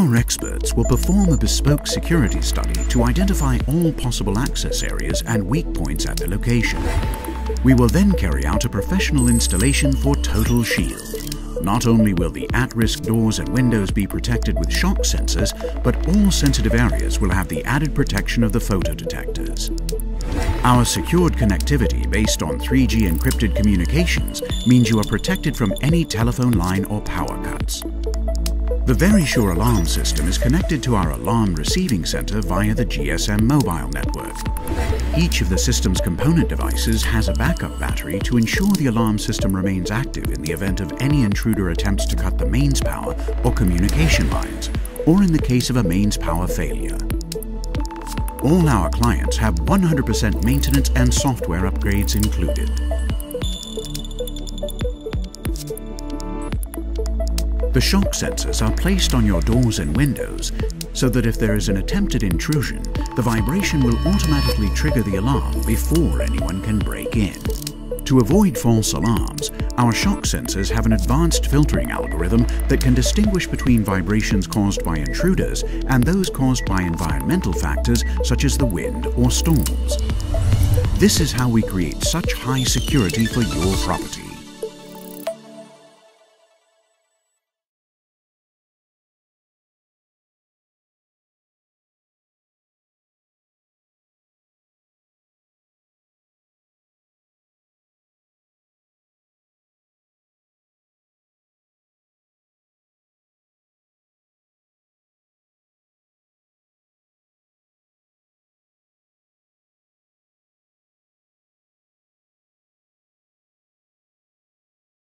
Our experts will perform a bespoke security study to identify all possible access areas and weak points at the location. We will then carry out a professional installation for total shield. Not only will the at-risk doors and windows be protected with shock sensors, but all sensitive areas will have the added protection of the photodetectors. Our secured connectivity based on 3G encrypted communications means you are protected from any telephone line or power cuts. The Verisure alarm system is connected to our alarm receiving center via the GSM mobile network. Each of the system's component devices has a backup battery to ensure the alarm system remains active in the event of any intruder attempts to cut the mains power or communication lines, or in the case of a mains power failure. All our clients have 100% maintenance and software upgrades included. The shock sensors are placed on your doors and windows so that if there is an attempted intrusion, the vibration will automatically trigger the alarm before anyone can break in. To avoid false alarms, our shock sensors have an advanced filtering algorithm that can distinguish between vibrations caused by intruders and those caused by environmental factors such as the wind or storms. This is how we create such high security for your property.